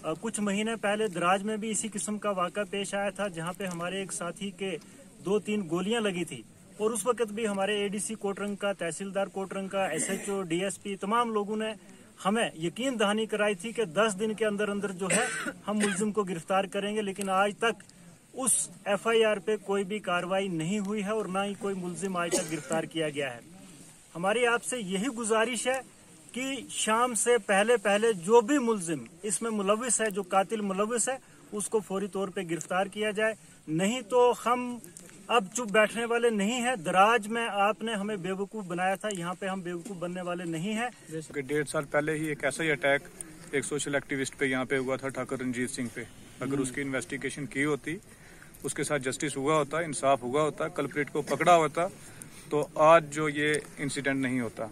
कुछ महीने पहले दराज में भी इसी किस्म का वाक़ा पेश आया था, जहां पे हमारे एक साथी के 2-3 गोलियां लगी थी और उस वक्त भी हमारे एडीसी कोटरंग का, तहसीलदार कोटरंग का, एसएचओ, डीएसपी तमाम लोगों ने हमें यकीन दहानी कराई थी कि 10 दिन के अंदर अंदर जो है हम मुलजिम को गिरफ्तार करेंगे, लेकिन आज तक उस एफआईआर पे कोई भी कार्रवाई नहीं हुई है और ना ही कोई मुलजिम आज तक गिरफ्तार किया गया है। हमारी आपसे यही गुजारिश है कि शाम से पहले पहले जो भी मुलजिम इसमें मुलविस है, जो कातिल मुलविस है, उसको फौरी तौर पे गिरफ्तार किया जाए। नहीं तो हम अब चुप बैठने वाले नहीं है। दराज में आपने हमें बेवकूफ बनाया था, यहाँ पे हम बेवकूफ बनने वाले नहीं है। 1.5 साल पहले ही एक ऐसा ही अटैक एक सोशल एक्टिविस्ट पे यहाँ पे हुआ था, ठाकुर रंजीत सिंह पे। अगर उसकी इन्वेस्टिगेशन की होती, उसके साथ जस्टिस हुआ होता, इंसाफ हुआ होता, कल्प्रिट को पकड़ा होता, तो आज जो ये इंसिडेंट नहीं होता।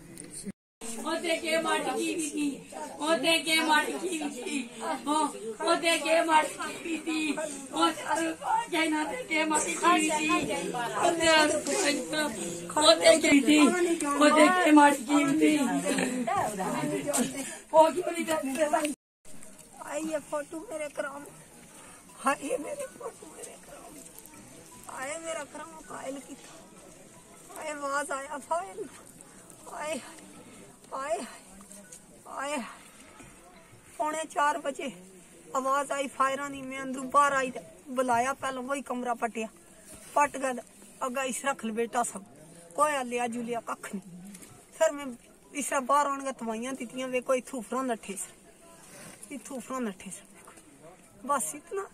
ये फोटो मेरे कराम, हाँ ये मेरे फोटो मेरे कराम, आए मेरा कराम फाइल की, आए आवाज आया फाइल, आए आए आए 3:45 बजे आवाज आई फायरानी में, अंदर बाहर आई, बुलाया, पहले वही कमरा पटिया, पट गया अगा इस रख बेटा सब कोई लिया जुलिया कख नहीं। फिर मैं इसरा बाहर आने दवाइयां दित्तियां, वे कोई थूफरा नठे से, थूफरा नठे से, बस इतना।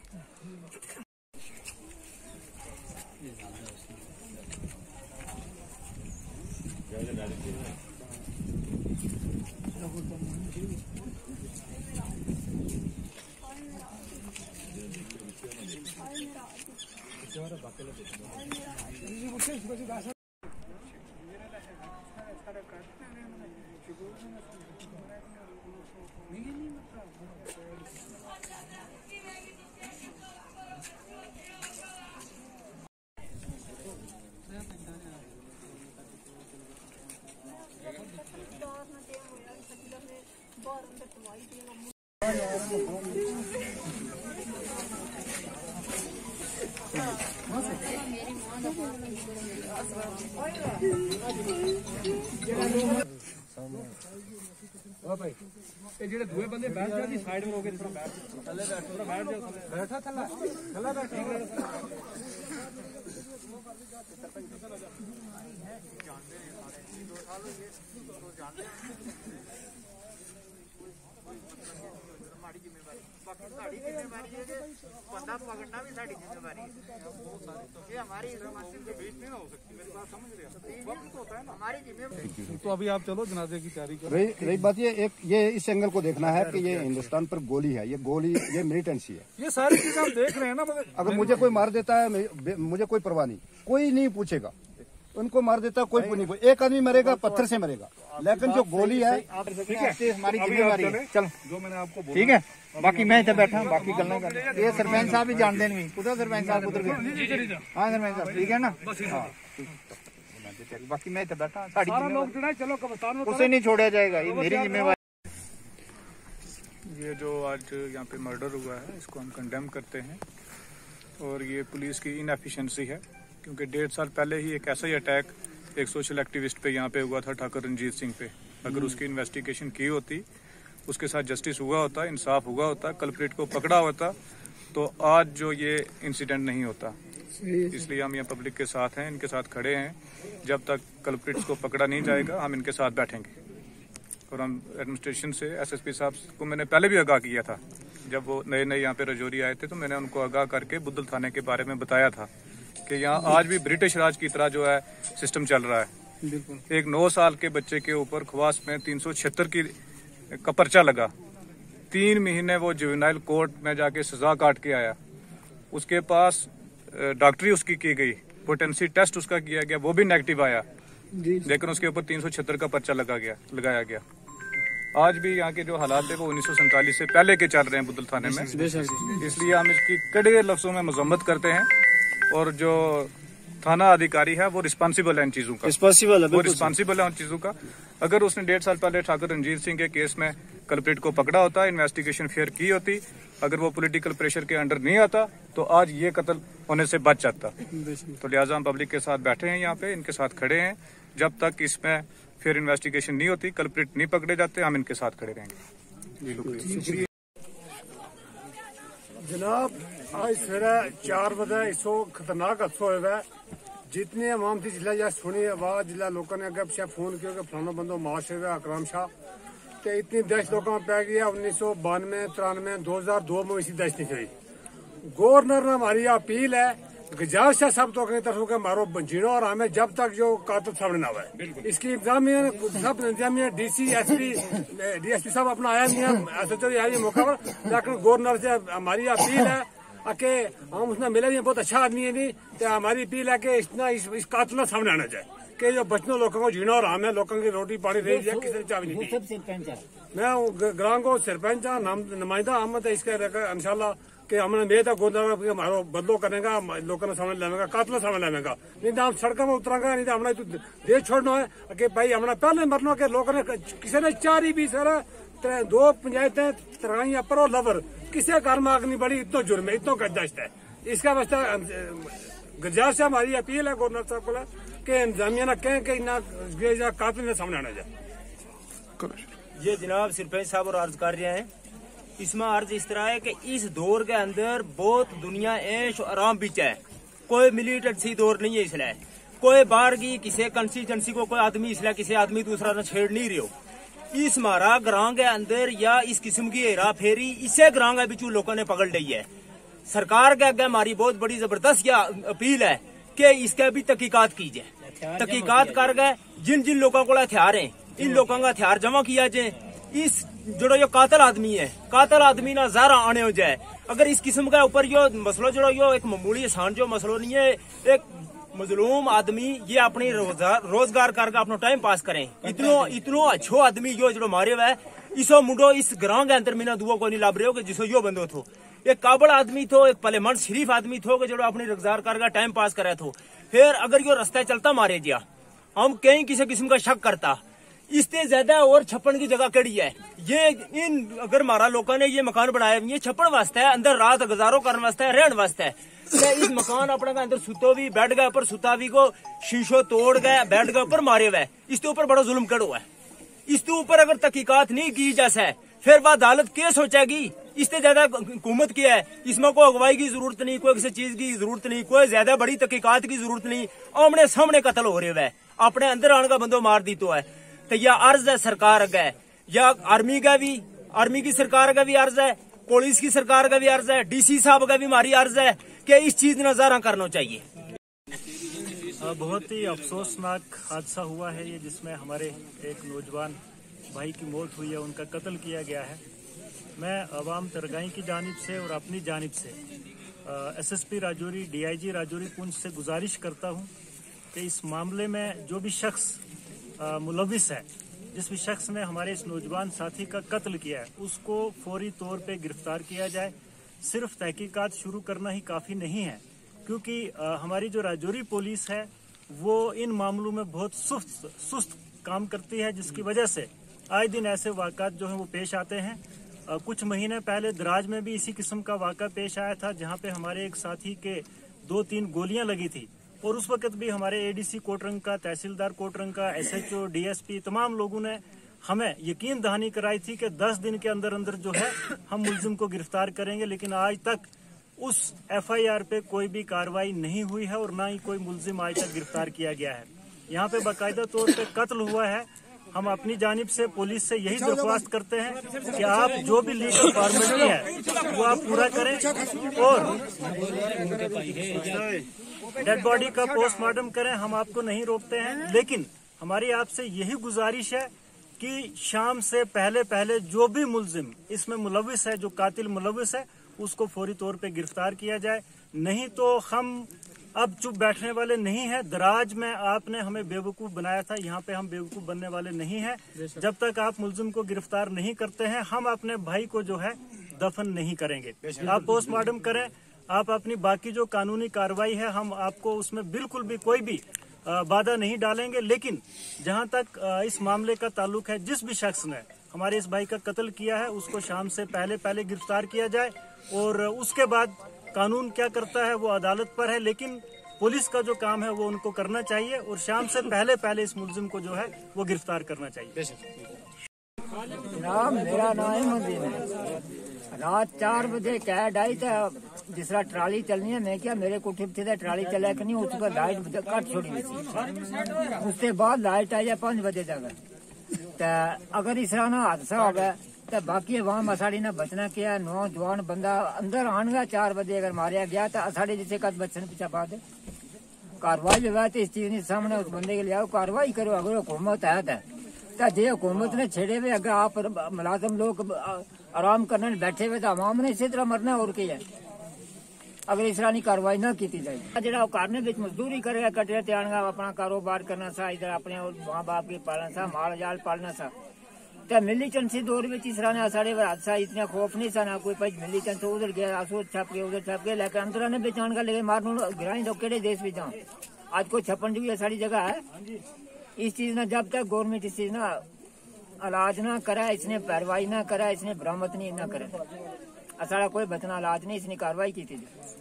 ਜਿਹੜੇ ਦੂਏ ਬੰਦੇ ਬੈਠ ਜਾ ਦੀ ਸਾਈਡ में ਹੋ ਕੇ ਥੋੜਾ बैठ थल्ले बैठो, थोड़ा बैठ जाओ, बैठा थल्ला थल्ला बैठो। बंदा पकड़ना भी साड़ी जिम्मेवारी है, ये हमारी बीच में ना हो सकती, मेरी बात समझ रहे हो, होता है ना हमारी जिम्मेवारी। तो अभी आप चलो जनाजे की तैयारी करो। रही बात ये इस एंगल को देखना है कि ये हिंदुस्तान पर गोली है, ये गोली ये मिलिटेंसी है, ये सारी चीजें हम देख रहे हैं ना। अगर मुझे कोई मार देता है मुझे कोई परवाह नहीं, कोई नहीं पूछेगा, उनको मार देता कोई नहीं, एक आदमी मरेगा पत्थर से मरेगा, लेकिन जो गोली है हमारी जिम्मेवारी है। चलो जो मैंने आपको बोला, ठीक है, बाकी मैं इधर बैठा हूँ, बाकी गल कर, ये सरपंच साहब भी जानते नहीं, उधर सरपंच साहब उधर गए, हाँ सरपंच साहब ठीक है ना, बाकी मैं इधर बैठा हूँ, सारी चलो कब्रिस्तान में उसे नहीं छोड़ा जाएगा, ये मेरी जिम्मेवारी। ये जो आज यहाँ पे मर्डर हुआ है, इसको हम कंडेम करते हैं और ये पुलिस की इनएफिशिएंसी है, क्योंकि 1.5 साल पहले ही एक ऐसा ही अटैक एक सोशल एक्टिविस्ट पे यहाँ पे हुआ था, ठाकुर रंजीत सिंह पे। अगर उसकी इन्वेस्टिगेशन की होती, उसके साथ जस्टिस हुआ होता, इंसाफ हुआ होता, कल्प्रिट को पकड़ा होता, तो आज जो ये इंसिडेंट नहीं होता। इसलिए हम यहाँ पब्लिक के साथ हैं, इनके साथ खड़े हैं। जब तक कल्प्रिट्स को पकड़ा नहीं जाएगा हम इनके साथ बैठेंगे। और हम एडमिनिस्ट्रेशन से एसएसपी साहब को मैंने पहले भी आगाह किया था, जब वो नए नए यहाँ पे रजौरी आए थे, तो मैंने उनको आगाह करके बुद्धल थाने के बारे में बताया था कि यहाँ आज भी ब्रिटिश राज की तरह जो है सिस्टम चल रहा है। एक 9 साल के बच्चे के ऊपर खवास में 376 का पर्चा लगा, 3 महीने वो जुवेनाइल कोर्ट में जाके सजा काट के आया, उसके पास डॉक्टरी उसकी की गई, पोटेंसी टेस्ट उसका किया गया, वो भी नेगेटिव आया, लेकिन उसके ऊपर 376 का पर्चा लगाया गया। आज भी यहाँ के जो हालात है वो 1947 से पहले के चल रहे हैं बुद्धल थाने में। इसलिए हम इसकी कड़े लफ्जों में मजम्मत करते हैं, और जो थाना अधिकारी है वो रिस्पांसिबल है इन चीजों का, वो रिस्पांसिबल है उन चीजों का। अगर उसने 1.5 साल पहले ठाकुर रंजीत सिंह के केस में कल्प्रिट को पकड़ा होता, इन्वेस्टिगेशन फेयर की होती, अगर वो पॉलिटिकल प्रेशर के अंडर नहीं आता तो आज ये कत्ल होने से बच जाता। तो लिहाजा हम पब्लिक के साथ बैठे हैं, यहाँ पे इनके साथ खड़े हैं। जब तक इसमें फेयर इन्वेस्टिगेशन नहीं होती, कल्प्रिट नहीं पकड़े जाते, हम इनके साथ खड़े रहेंगे। जनाब, आज सवेरे 4 बजे इसो खतरनाक हादसा हुआ है। जितने अवाम थी जिला या सुनी आवाज जिला लोगों ने अगर पिछले फोन किया कि फलाना बंदो माश हुआ अकराम शाह, तो इतनी दहशत लोगों में पै गई। 1992, 93, 2002 में इसी दहशत नहीं हुई। गवर्नर ने हमारी अपील है, गुजारिश है सब लोगों की तरफ के मारो जीनो और हमें जब तक जो कातिल सामने ना आए। इसकी इंतजामिया सब इंतजामिया DC SP DSP साहब अपना आया नहीं है, SHO आया मौका पर, लेकिन गवर्नर से हमारी अपील है कि हम उसने मिले भी बहुत अच्छा आदमी है नहीं, तो हमारी अपील है कि इस कातिल सामने आना चाहिए कि जो बचने लोगों को जीना और हमें लोगों की रोटी पानी रही है, किसी ने चाबी नहीं। मैं ग्राम को सरपंच नुमाइंदा अहमद है, इसके इंशाल्लाह कि हमने मेद है गवर्नर हमारा बदलो करेगा, लोगों ने समझ लेगा, कातल समझ लेगा। नहीं तो हम सड़कों में उतरेंगे, नहीं तो हमने तो देश छोड़ना है कि भाई हमने पहले मरना कि लोगों ने किसी ने 4 भी सर 2 पंचायतें तरगाई अपर और लवर किसी घर में आग नहीं बढ़ी, इतना जुर्म है, इतना गदश्त है। इसका वास्ते गुजारिश से हमारी अपील है गवर्नर साहब को कि इंतजामिया न कहें कि कातिल ने सामने आना चाहिए। ये जनाब सरपंच साहब और अर्ज कर रहे हैं। इसमें अर्ज इस तरह है कि इस दौर के अंदर बहुत दुनिया ऐश और आराम बीच है, कोई मिलिटेंसी दौर नहीं है। इसलिए कोई बाहर की किसी कंस्टिट्यूंसी को कोई आदमी इसलिए किसी आदमी दूसरा न छेड़ नहीं रहे हो। इस मारा ग्रां के अंदर या इस किस्म की हेरा फेरी इसे ग्रां के बिचू लोगों ने पकड़ ली है। सरकार के आगे हमारी बहुत बड़ी जबरदस्त अपील है कि इसके भी तहकीकात कीजिए। तहकीकात कर गए, जिन जिन लोगों को हथियार है इन लोगों का हथियार जमा किया जाए। इस जो कातिल आदमी है, कातिल आदमी ना ज़ारा आने हो जाए। अगर इस किस्म का ऊपर यो मसलो जो एक मामूली आसान जो मसलो नहीं है, एक मजलूम आदमी ये अपनी रोजगार करके अपना टाइम पास करें। इतनो अच्छो आदमी जो मारे हुआ है, इसो मुंडो इस ग्रां के अंदर मीना दुआ को नहीं लाभ रहे हो कि जिसो यो बंदो थो। एक काबल आदमी थो, एक पलेमन शरीफ आदमी थो कि जो अपनी रोजगार करके टाइम पास करे थो। फिर अगर यो रास्ता चलता मारे जिया, हम कहीं किसी किस्म का शक करता। इससे ज्यादा और छप्पन की जगह कड़ी है। ये इन अगर हमारा लोगों ने ये मकान बनाया, ये छप्पन वास्ते है, अंदर रात गुजारो करने वास्ते है, रहने वास्ते है। इस मकान अपने का अंदर सुतो भी, बेड के ऊपर सुता भी को शीशो तोड़ गए, बेड के ऊपर मारे हुए। इसके ऊपर बड़ा जुल्म करो है। इसके ऊपर अगर तहकीकात नहीं की जैसे फिर वह अदालत क्या सोचेगी। इससे ज्यादा हुकूमत की है, इसमें कोई अगवाई की जरूरत नहीं, कोई किसी चीज की जरूरत नहीं, कोई ज्यादा बड़ी तहकीकात की जरूरत नहीं। आमने सामने कत्ल हो रहे हुए, अपने अंदर आने का बंदो मार दी तो है। तो यह अर्ज है सरकार अगे, या आर्मी का भी, आर्मी की सरकार का भी अर्ज है, पुलिस की सरकार का भी अर्ज है, DC साहब का भी हमारी अर्ज है कि इस चीज नजारा करना चाहिए। बहुत ही अफसोसनाक हादसा हुआ है ये, जिसमें हमारे एक नौजवान भाई की मौत हुई है, उनका कत्ल किया गया है। मैं अवाम तरगाई की जानिब से और अपनी जानिब से SSP राजौरी, DIG राजौरी पुंछ से गुजारिश करता हूँ कि इस मामले में जो भी शख्स मुलविस है, जिस भी शख्स ने हमारे इस नौजवान साथी का कत्ल किया है, उसको फौरी तौर पे गिरफ्तार किया जाए। सिर्फ तहकीकात शुरू करना ही काफ़ी नहीं है, क्योंकि हमारी जो राजौरी पुलिस है वो इन मामलों में बहुत सुस्त काम करती है, जिसकी वजह से आए दिन ऐसे वाक़ात जो हैं वो पेश आते हैं। कुछ महीने पहले दराज में भी इसी किस्म का वाक़ा पेश आया था, जहाँ पे हमारे एक साथी के 2-3 गोलियां लगी थी, और उस वक्त भी हमारे ADC कोटरंग का, तहसीलदार कोटरंग का, SHO DSP तमाम लोगों ने हमें यकीन दहानी कराई थी कि 10 दिन के अंदर अंदर जो है हम मुलजिम को गिरफ्तार करेंगे। लेकिन आज तक उस FIR पे कोई भी कार्रवाई नहीं हुई है और ना ही कोई मुलजिम आज तक गिरफ्तार किया गया है। यहाँ पे बाकायदा तौर पे कत्ल हुआ है। हम अपनी जानिब से पुलिस से यही दरख्वास्त करते हैं कि आप जो भी लीगल फॉर्मेलिटी है वो आप पूरा करें, और डेड बॉडी का पोस्टमार्टम करें। हम आपको नहीं रोकते हैं, लेकिन हमारी आपसे यही गुजारिश है कि शाम से पहले जो भी मुलजिम इसमें मुलविस है, जो कातिल मुलविस है, उसको फौरी तौर पे गिरफ्तार किया जाए। नहीं तो हम अब चुप बैठने वाले नहीं हैं। दराज में आपने हमें बेवकूफ बनाया था, यहाँ पे हम बेवकूफ बनने वाले नहीं हैं। जब तक आप मुलजिम को गिरफ्तार नहीं करते हैं, हम अपने भाई को जो है दफन नहीं करेंगे। आप पोस्टमार्टम करें, आप अपनी बाकी जो कानूनी कार्रवाई है, हम आपको उसमें बिल्कुल भी कोई भी बाधा नहीं डालेंगे। लेकिन जहाँ तक इस मामले का ताल्लुक है, जिस भी शख्स ने हमारे इस भाई का कत्ल किया है उसको शाम से पहले गिरफ्तार किया जाए, और उसके बाद कानून क्या करता है वो अदालत पर है, लेकिन पुलिस का जो काम है वो उनको करना चाहिए और शाम से पहले इस मुलजिम को जो है वो गिरफ्तार करना चाहिए। जनाब मेरा नाम है मुंजीन है। रात 4 बजे कैद आई तो जिस तरह ट्राली चलनी है, मैं क्या मेरे कोठे पे ट्राली चला कि नहीं, उस पर लाइट कट छोड़ी हुई थी। उसके बाद लाइट आई 5 बजे तक। तो अगर इस तरह ना हादसा हो गया तो बाकी वहाँ असाड़ी ने बचना किया। नौजवान बंदा अंदर आनगा 4 बजे अगर मारिया गया तो असाड़ी जिसे कद बचने पीछा बात है। कार्रवाई जो है तो इस चीज सामने उस बंदे के लिए कार्रवाई करो। अगर हुकूमत है तो जे हुकूमत ने छेड़े हुए अगर आप मुलाजम लोग आराम करने बैठे हुए तो आवाम ने इसी तरह मरना और क्या है अगर इस तरह की कार्रवाई न की जाए। जो करने बिच मजदूरी करेगा कटे त्यागा अपना कारोबार करना सा, इधर अपने माँ बाप की पालना सा, माल जाल पालना सा। तो मिलीटेंसी दौर में इस तरह ने साढ़े हादसा इतना खौफ नहीं सा ना कोई भाई मिलीटेंसी उधर गया असो छप गए उधर छप गए, लेकिन अंदर ने बेचान का लेकिन मारनू गिराई तो केड़े देश में जाओ आज कोई छप्पन जो सारी जगह है। इस चीज ना जब तक गवर्नमेंट इस चीज ना इलाज ना करे, इसने कार्रवाई ना करे, इसने बरामद नहीं ना करे, सारा कोई बचना इलाज नहीं, इसने कार्रवाई की थी।